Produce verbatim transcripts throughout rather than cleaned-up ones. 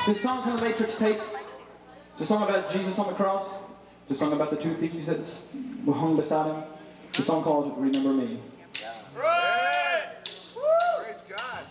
This song from the Matrix tapes. It's a song about Jesus on the cross. It's a song about the two thieves that were hung beside him. It's a song called Remember Me. Right. Praise God.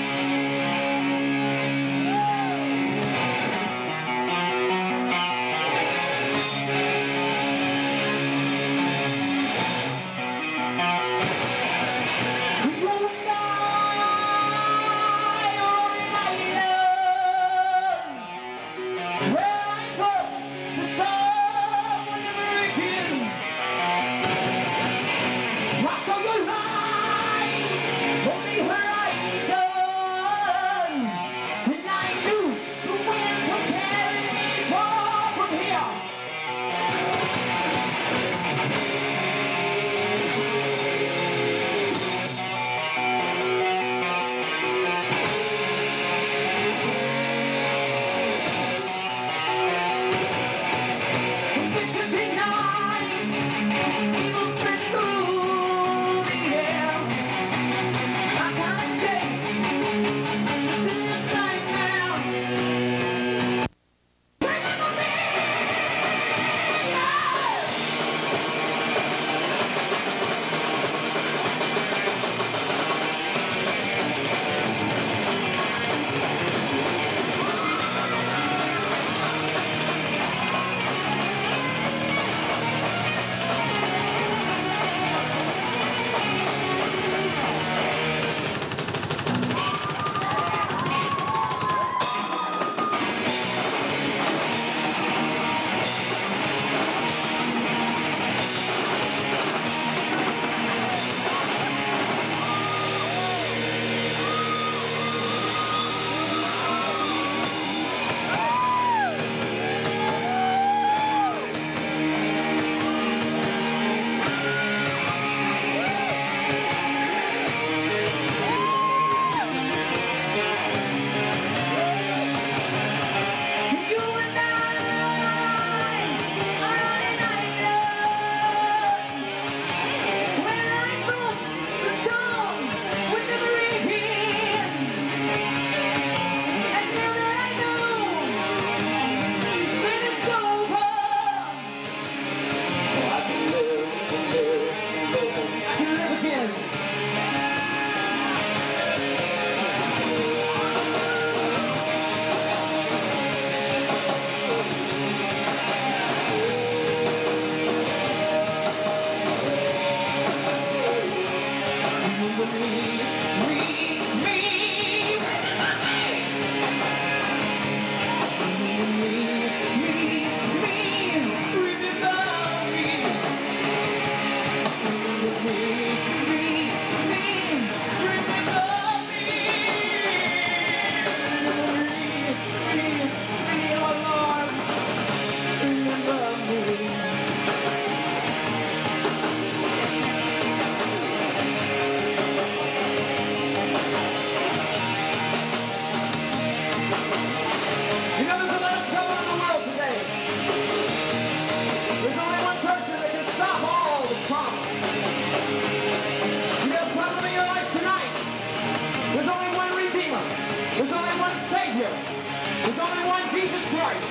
There's only one Jesus Christ.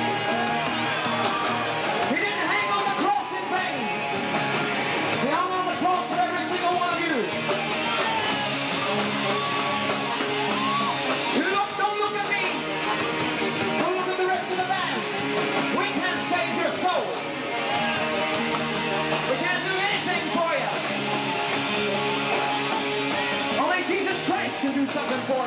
He didn't hang on the cross in vain. He hung on the cross for every single one of you. You look, don't look at me. Don't look at the rest of the band. We can't save your soul. We can't do anything for you. Only Jesus Christ can do something for you.